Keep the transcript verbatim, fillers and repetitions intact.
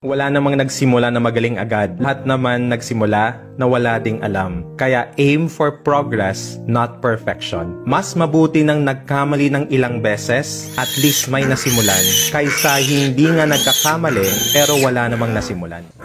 Wala namang nagsimula na magaling agad. Lahat naman nagsimula na wala ding alam. Kaya aim for progress, not perfection. Mas mabuti nang nagkamali ng ilang beses, at least may nasimulan, kaysa hindi nga nagkakamali pero wala namang nasimulan.